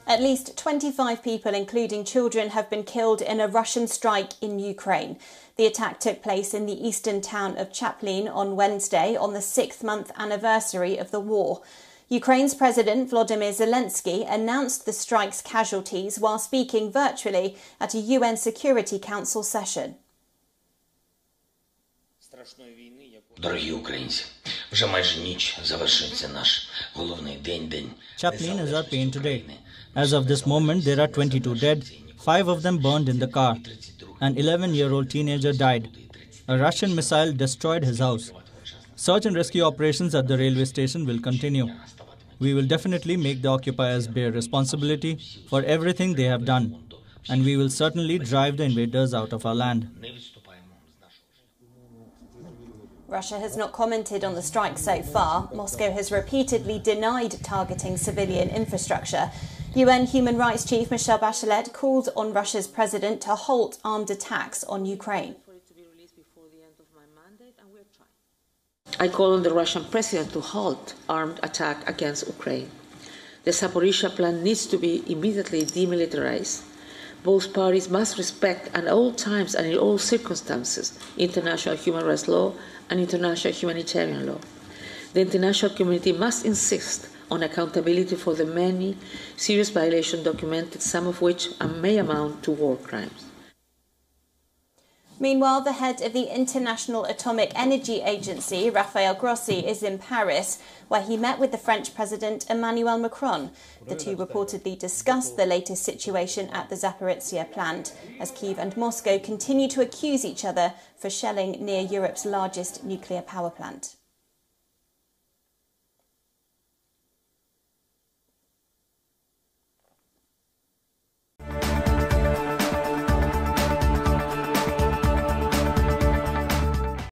At least 25 people, including children, have been killed in a Russian strike in Ukraine. The attack took place in the eastern town of Chaplin on Wednesday, on the 6th-month anniversary of the war. Ukraine's President Volodymyr Zelensky announced the strike's casualties while speaking virtually at a UN Security Council session. Chaplin is our pain today. As of this moment, there are 22 dead, 5 of them burned in the car. An 11-year-old teenager died. A Russian missile destroyed his house. Search and rescue operations at the railway station will continue. We will definitely make the occupiers bear responsibility for everything they have done, and we will certainly drive the invaders out of our land. Russia has not commented on the strike so far. Moscow has repeatedly denied targeting civilian infrastructure. UN Human Rights Chief Michelle Bachelet called on Russia's president to halt armed attacks on Ukraine. I call on the Russian president to halt armed attack against Ukraine. The Zaporizhzhia plan needs to be immediately demilitarized. Both parties must respect at all times and in all circumstances international human rights law and international humanitarian law. The international community must insist on accountability for the many serious violations documented, some of which may amount to war crimes. Meanwhile, the head of the International Atomic Energy Agency, Rafael Grossi, is in Paris, where he met with the French President Emmanuel Macron. The two reportedly discussed the latest situation at the Zaporizhzhia plant, as Kyiv and Moscow continue to accuse each other for shelling near Europe's largest nuclear power plant.